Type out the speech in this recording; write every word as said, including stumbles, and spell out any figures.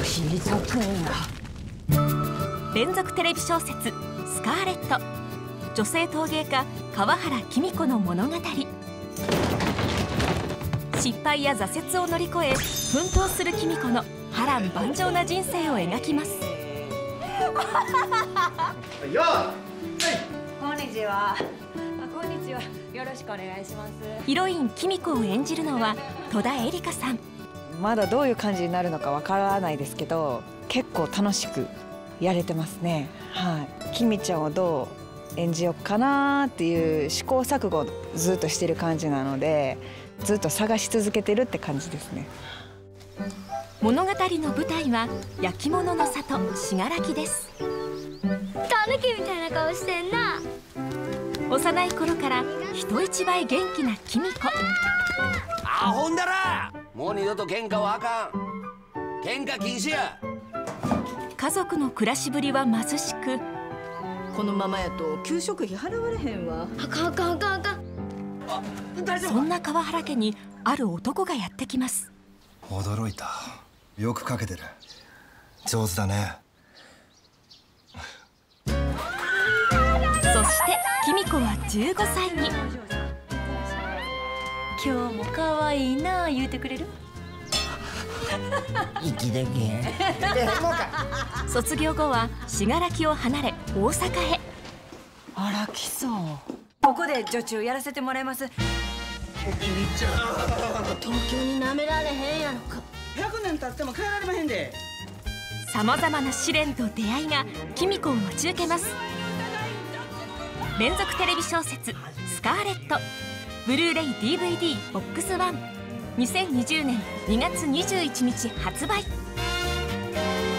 連続テレビ小説「スカーレット」、女性陶芸家川原紀美子の物語。失敗や挫折を乗り越え奮闘する紀美子の波乱万丈な人生を描きます。 こんにちは。こんにちは。よろしくお願いします。 ヒロイン紀美子を演じるのは戸田恵梨香さん。 まだどういう感じになるのかわからないですけど、結構楽しくやれてますね。はい。紀美ちゃんをどう演じようかなっていう試行錯誤をずっとしてる感じなので、ずっと探し続けてるって感じですね。 物語の舞台は焼き物の里信楽です。 タヌキみたいな顔してんな。 幼い頃から人一倍元気な紀美子。 アホんだら、もう二度と喧嘩はあかん。喧嘩禁止や。 家族の暮らしぶりは貧しく、 このままやと給食費払われへんわ。 あかんあかんあかんあかん。 そんな川原家にある男がやってきます。 驚いた。よく描けてる。上手だね。 そして紀美子はじゅうごさいに。 今日も可愛いな言うてくれる？ 息でけ。 卒業後は信楽を離れ大阪へ。 あら、来そう。ここで女中やらせてもらいます。 東京になめられへんやろか。 ひゃくねん経っても帰られまへんで。 さまざまな試練と出会いが紀美子を待ち受けます。連続テレビ小説「スカーレット」、ブルーレイ ディーブイディー ボックスワン、にせんにじゅうねんにがつにじゅういちにち発売。